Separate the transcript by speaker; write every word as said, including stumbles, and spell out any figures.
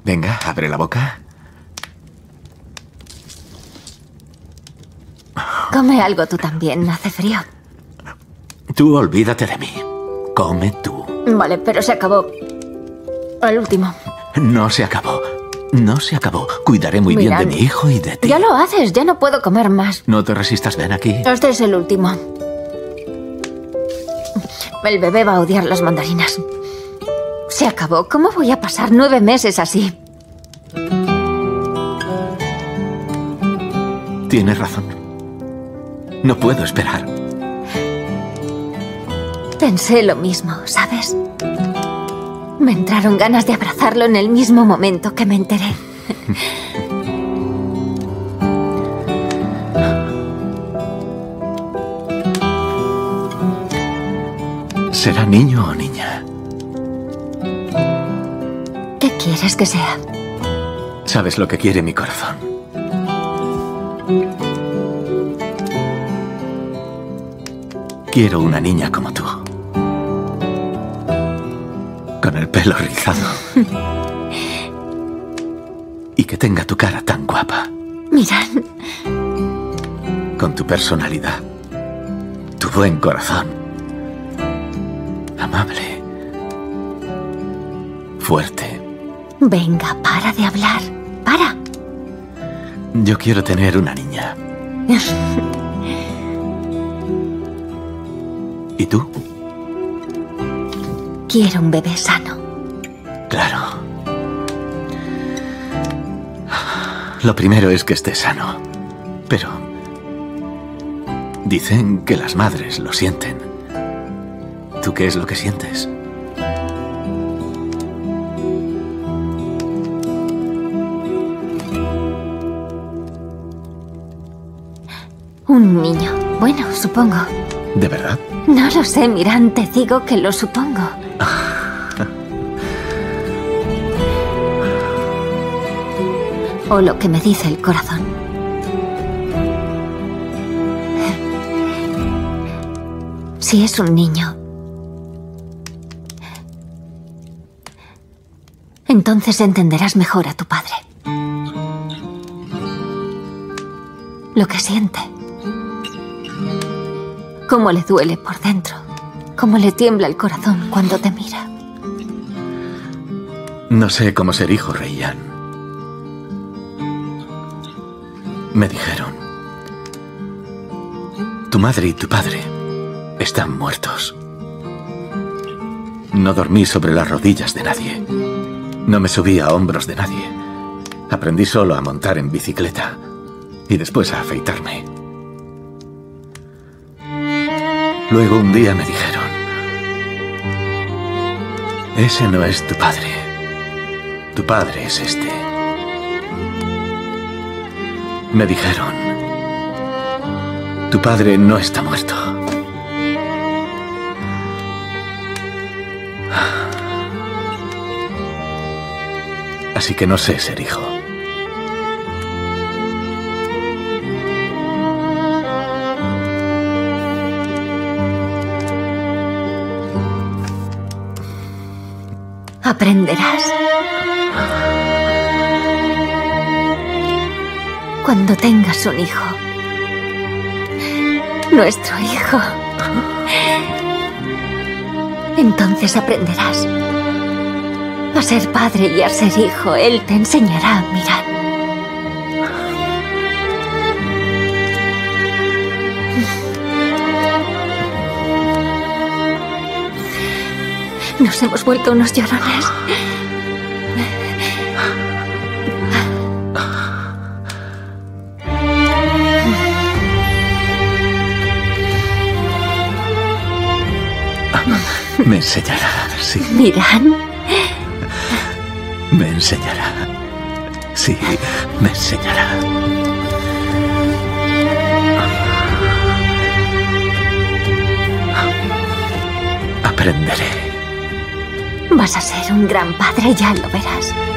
Speaker 1: Venga, abre la boca.
Speaker 2: Come algo tú también, hace frío.
Speaker 1: Tú olvídate de mí. Come tú.
Speaker 2: Vale, pero se acabó. El último.
Speaker 1: No se acabó. No se acabó. Cuidaré muy
Speaker 2: Mirad,
Speaker 1: bien de mi hijo y de ti.
Speaker 2: Ya lo haces, ya no puedo comer más.
Speaker 1: No te resistas, ven aquí.
Speaker 2: Este es el último. El bebé va a odiar las mandarinas. Se acabó. ¿Cómo voy a pasar nueve meses así?
Speaker 1: Tienes razón. No puedo esperar.
Speaker 2: Pensé lo mismo, ¿sabes? Me entraron ganas de abrazarlo en el mismo momento que me enteré.
Speaker 1: ¿Será niño o niña?
Speaker 2: ¿Qué quieres que sea?
Speaker 1: Sabes lo que quiere mi corazón. Quiero una niña como tú. Con el pelo rizado. Y que tenga tu cara tan guapa.
Speaker 2: Mirad.
Speaker 1: Con tu personalidad. Tu buen corazón. Amable. Fuerte.
Speaker 2: Venga, para de hablar. Para.
Speaker 1: Yo quiero tener una niña. ¿Y tú?
Speaker 2: Quiero un bebé sano.
Speaker 1: Claro. Lo primero es que esté sano. Pero dicen que las madres lo sienten. ¿Tú qué es lo que sientes?
Speaker 2: Un niño. Bueno, supongo.
Speaker 1: ¿De verdad?
Speaker 2: No lo sé, Miran, te digo que lo supongo. O lo que me dice el corazón. Si es un niño, entonces entenderás mejor a tu padre. Lo que siente. Cómo le duele por dentro. Cómo le tiembla el corazón cuando te mira.
Speaker 1: No sé cómo ser hijo, Rayyan. Me dijeron, tu madre y tu padre están muertos. No dormí sobre las rodillas de nadie. No me subí a hombros de nadie. Aprendí solo a montar en bicicleta y después a afeitarme. Luego un día me dijeron, ese no es tu padre. Tu padre es este. Me dijeron, tu padre no está muerto. Así que no sé ser hijo.
Speaker 2: Aprenderás. Cuando tengas un hijo. Nuestro hijo. Entonces aprenderás a ser padre y a ser hijo. Él te enseñará a mirar. Nos hemos vuelto unos llorones.
Speaker 1: Me enseñará, sí.
Speaker 2: Miran.
Speaker 1: Me enseñará. Sí, me enseñará. Aprenderé.
Speaker 2: Vas a ser un gran padre, ya lo verás.